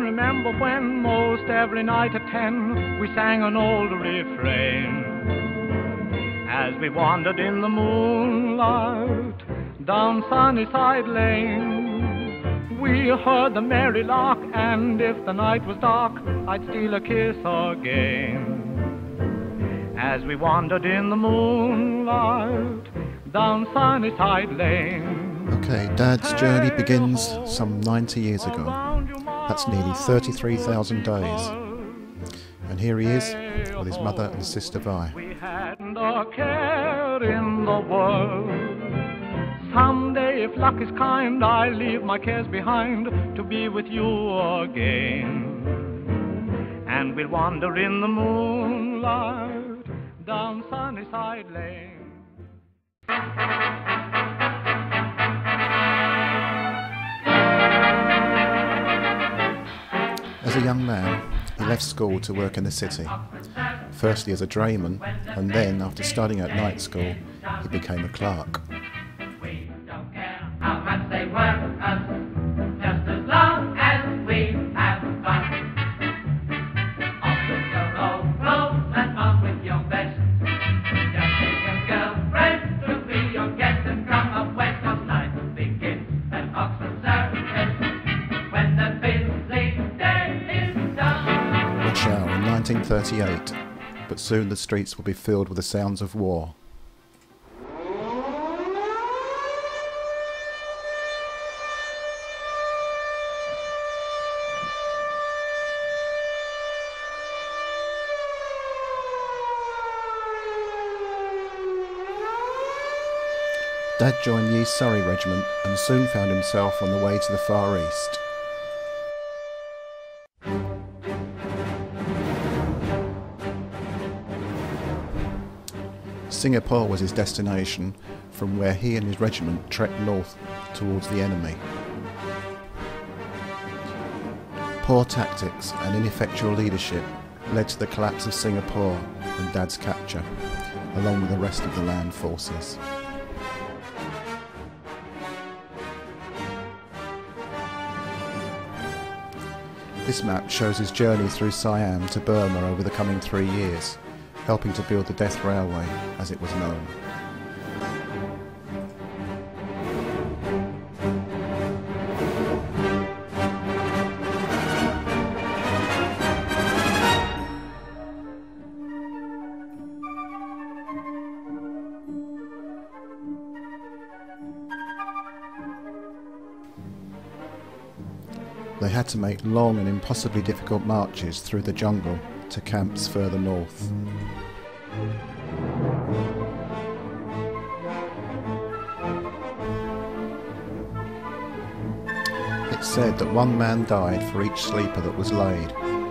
remember when most every night at 10 we sang an old refrain as we wandered in the moonlight down Sunnyside Lane. We heard the merry lark, and if the night was dark, I'd steal a kiss again as we wandered in the moonlight down Sunnyside Lane. Okay, Dad's journey begins some 90 years ago. That's nearly 33,000 days. And here he is with his mother and sister Vi. We hadn't a care in the world. Someday, if luck is kind, I'll leave my cares behind to be with you again. And we'll wander in the moonlight down Sunnyside Lane. As a young man, he left school to work in the city, firstly as a drayman, and then, after studying at night school, he became a clerk. We don't care how much they work us, just as long as we have fun. Off with your old clothes and on with your best. Just take a girlfriend to be your guest and come up west, 'cause life begins at Oxford Circus when the busy day is done. Rush hour in 1938, but soon the streets will be filled with the sounds of war. Dad joined the East Surrey Regiment and soon found himself on the way to the Far East. Singapore was his destination, from where he and his regiment trekked north towards the enemy. Poor tactics and ineffectual leadership led to the collapse of Singapore and Dad's capture, along with the rest of the land forces. This map shows his journey through Siam to Burma over the coming 3 years, helping to build the Death Railway, as it was known. They had to make long and impossibly difficult marches through the jungle to camps further north. It's said that one man died for each sleeper that was laid.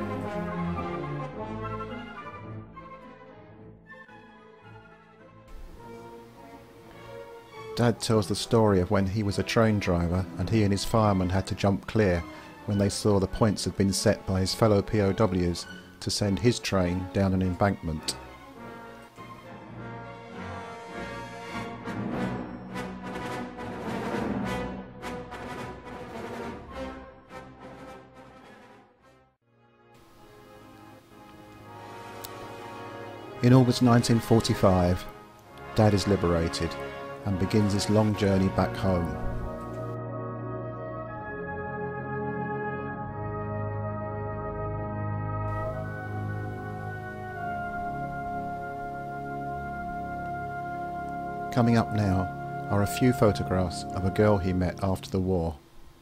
Dad tells the story of when he was a train driver and he and his fireman had to jump clear when they saw the points had been set by his fellow POWs to send his train down an embankment. In August 1945, Dad is liberated and begins his long journey back home. Coming up now are a few photographs of a girl he met after the war.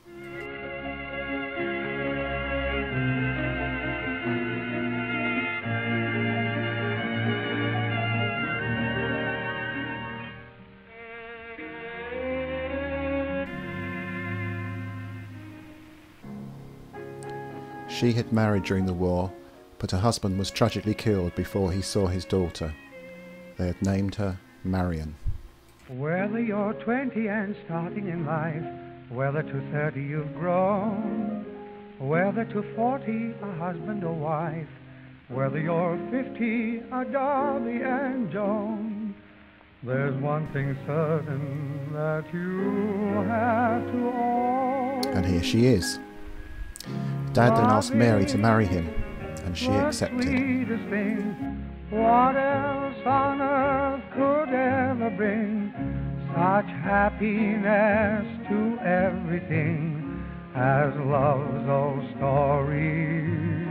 She had married during the war, but her husband was tragically killed before he saw his daughter. They had named her Marion. Whether you're 20 and starting in life, whether to 30 you've grown, whether to 40 a husband or wife, whether you're 50 a Darby and Joan, there's one thing certain that you have to own. And here she is. Dad then asked Mary to marry him, and she the accepted. sweetest thing. What else on earth could ever bring such happiness to everything as love's old story?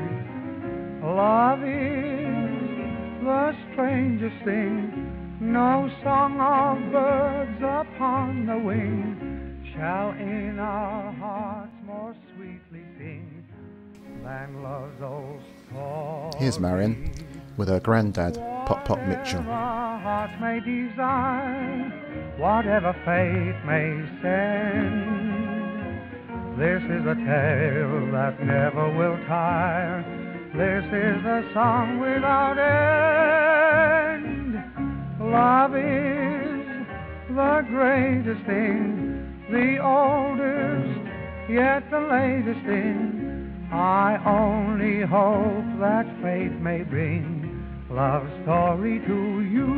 Love is the strangest thing. No song of birds upon the wing shall in our hearts more sweetly sing than love's old story. Here's Marion with her granddad, Pop Pop Mitchell. Whatever our hearts may desire, whatever fate may send, this is a tale that never will tire. This is a song without end. Love is the greatest thing, the oldest, yet the latest thing. I only hope that fate may bring love's story to you.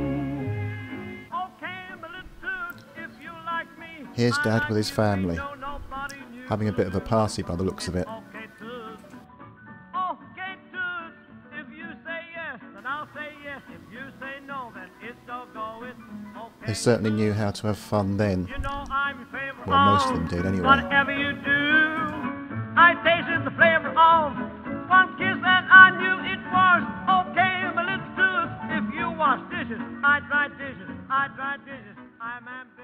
Here's Dad with his family, having a bit of a party by the looks of it. They certainly knew how to have fun then. Well, most of them did anyway. Whatever you do, I tasted the flavor of one kiss and I knew it was okay, but let's do it. If you wash dishes, I dry dishes, I dry dishes, I'm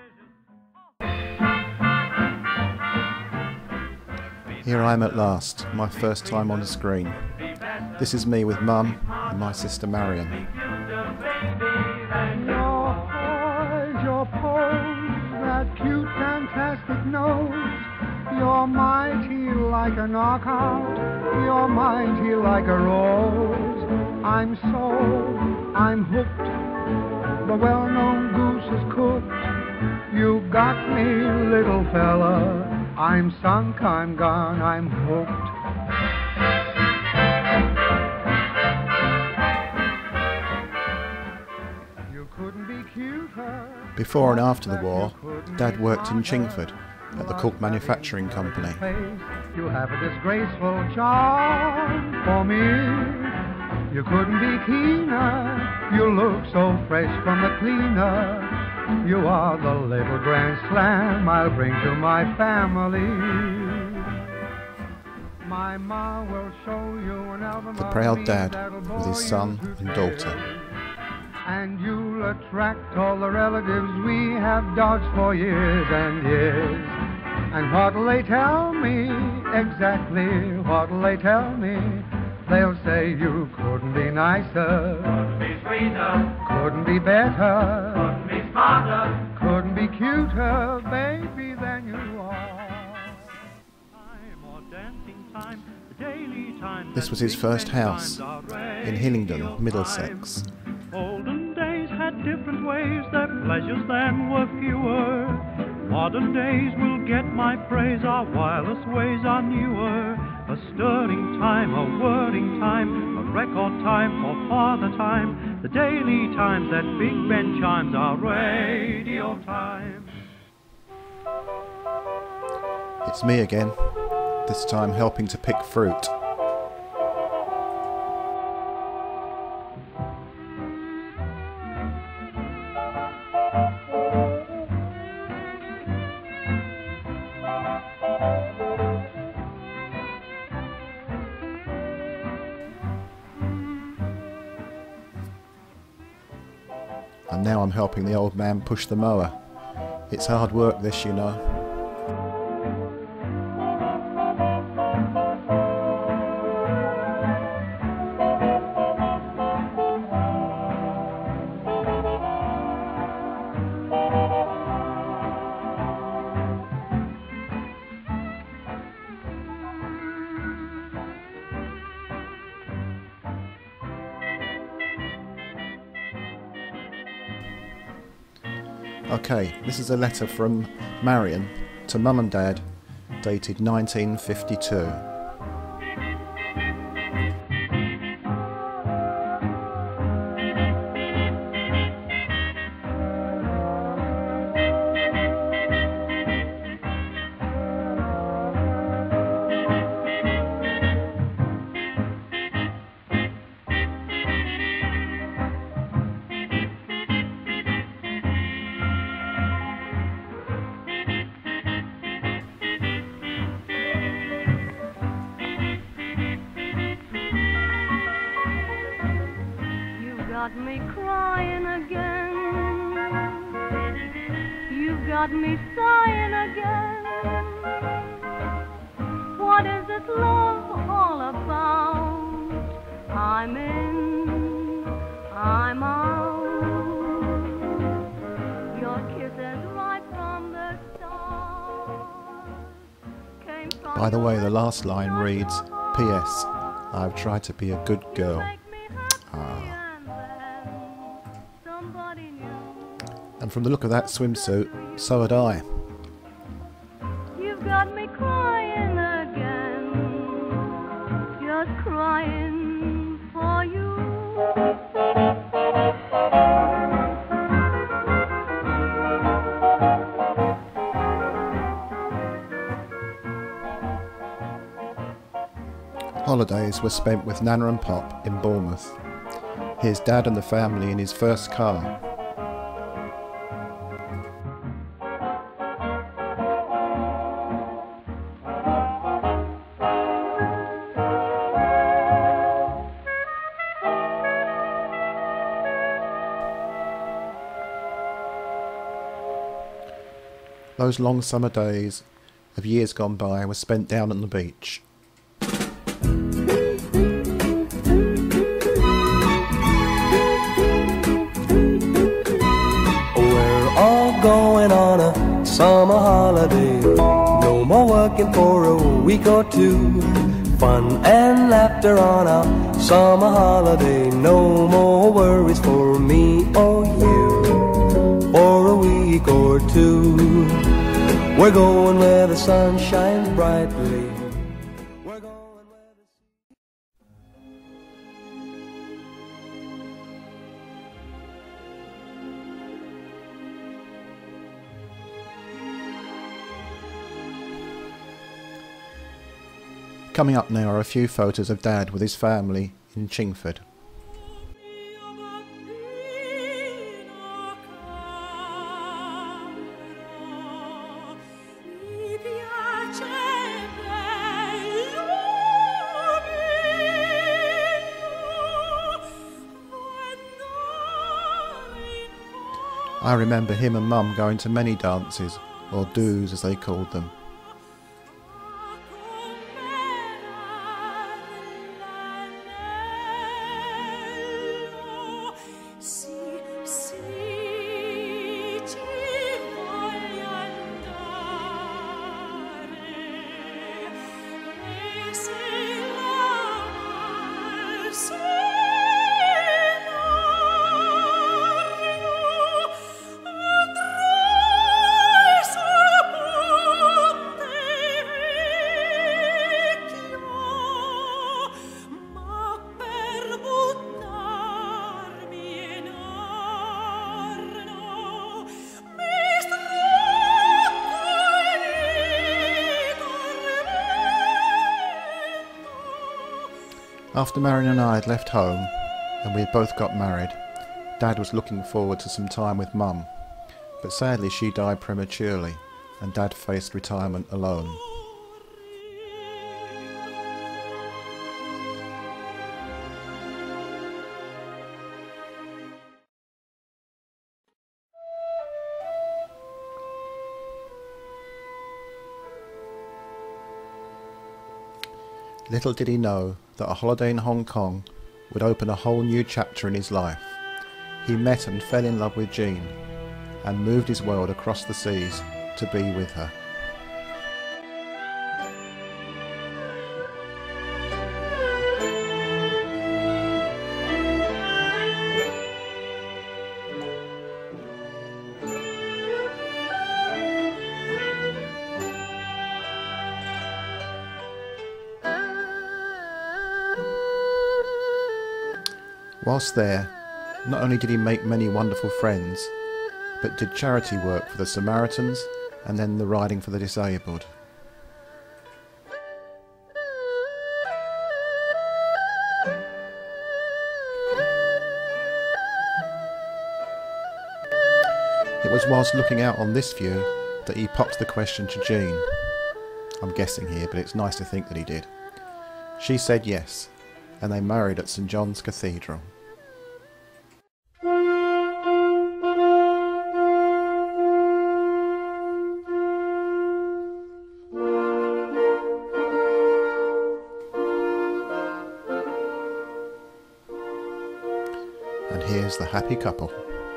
ambitious. Here I am at last, my first time on the screen. This is me with Mum and my sister Marion. Your eyes, your pose, that cute, fantastic nose. You're mighty like a knockout, you're mighty like a rose. I'm hooked, the well-known goose is cooked. You got me, little fella, I'm sunk, I'm gone, I'm hooked. You couldn't be cuter. Before and after the war, Dad worked in Chingford at the Cook Manufacturing Company. You have a disgraceful charm for me. You couldn't be keener. You look so fresh from the cleaner. You are the little grand slam I'll bring to my family. My ma will show you an album. The proud dad with his son and daughter. And you'll attract all the relatives we have dodged for years and years. And what'll they tell me? Exactly what'll they tell me? They'll say you couldn't be nicer, Couldn't be sweeter, couldn't be better, couldn't be smarter. couldn't be cuter, baby, than you are. This was his first house in Hillingdon, Middlesex. Olden days had different ways, their pleasures then were fewer. Modern days will get my praise, our wireless ways are newer. A stirring time, a wording time, a record time for father time. The daily times that Big Ben chimes, our radio time. It's me again, this time helping to pick fruit. And now I'm helping the old man push the mower. It's hard work this, you know. Okay, this is a letter from Marion to Mum and Dad, dated 1952. crying again. You've got me sighing again. What is this love all about? I'm in, I'm out. Your kisses right from the start came from. By the way, the last line reads, P.S. I've tried to be a good girl. And from the look of that swimsuit, so had I. You've got me crying again, just crying for you. Holidays were spent with Nana and Pop in Bournemouth. Here's Dad and the family in his first car. Those long summer days of years gone by were spent down on the beach. We're all going on a summer holiday. No more working for a week or two. Fun and laughter on our summer holiday. No more worries for me or you. For a week or two, we're going where the sun shines brightly. We're going where the Coming up now are a few photos of Dad with his family in Chingford. I remember him and Mum going to many dances, or doos as they called them. After Marion and I had left home, and we had both got married, Dad was looking forward to some time with Mum, but sadly she died prematurely, and Dad faced retirement alone. Little did he know that a holiday in Hong Kong would open a whole new chapter in his life. He met and fell in love with Jean, and moved his world across the seas to be with her. Whilst there, not only did he make many wonderful friends, but did charity work for the Samaritans and then the Riding for the Disabled. It was whilst looking out on this view that he popped the question to Jean. I'm guessing here, but it's nice to think that he did. She said yes, and they married at St John's Cathedral. as the happy couple.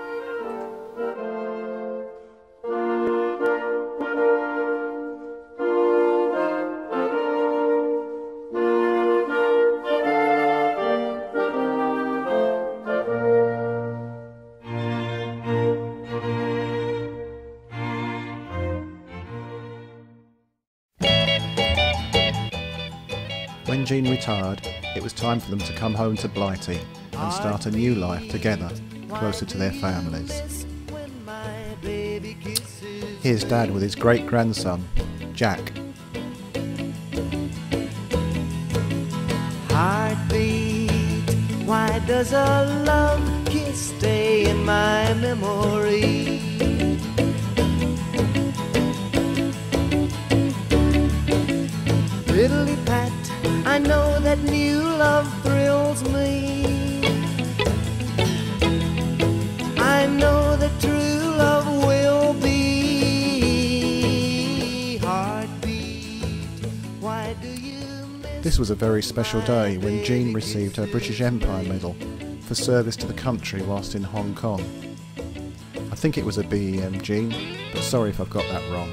When Jean retired, it was time for them to come home to Blighty and start a new life together, closer to their families. Here's Dad with his great-grandson, Jack. Heartbeat, why does a love kiss stay in my memory? Fiddly pat, I know that new love thrills me. I know that true love will be. Heartbeat, why do you miss? This was a very special day when Jean received her British Empire Medal for service to the country whilst in Hong Kong. I think it was a BEM, Jean, but sorry if I've got that wrong.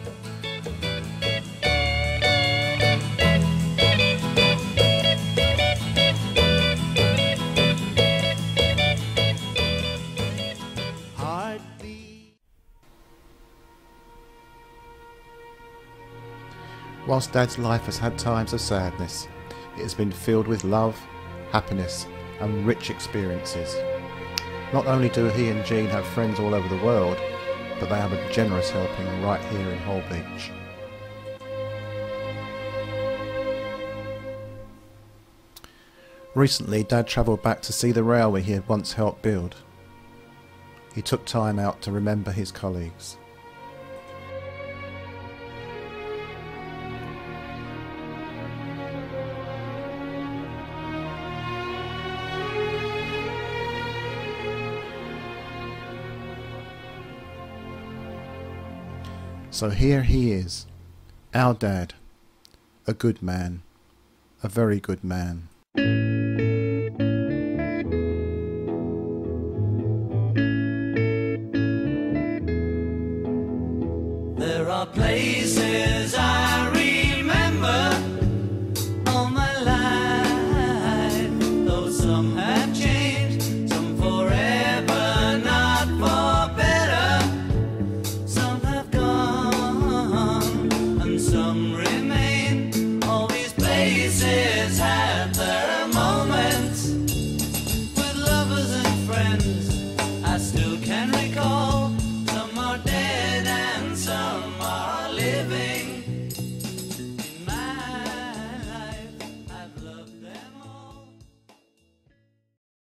Whilst Dad's life has had times of sadness, it has been filled with love, happiness and rich experiences. Not only do he and Jean have friends all over the world, but they have a generous helping right here in Holbeach. Recently, Dad travelled back to see the railway he had once helped build. He took time out to remember his colleagues. So here he is, our Dad, a good man, a very good man. There are places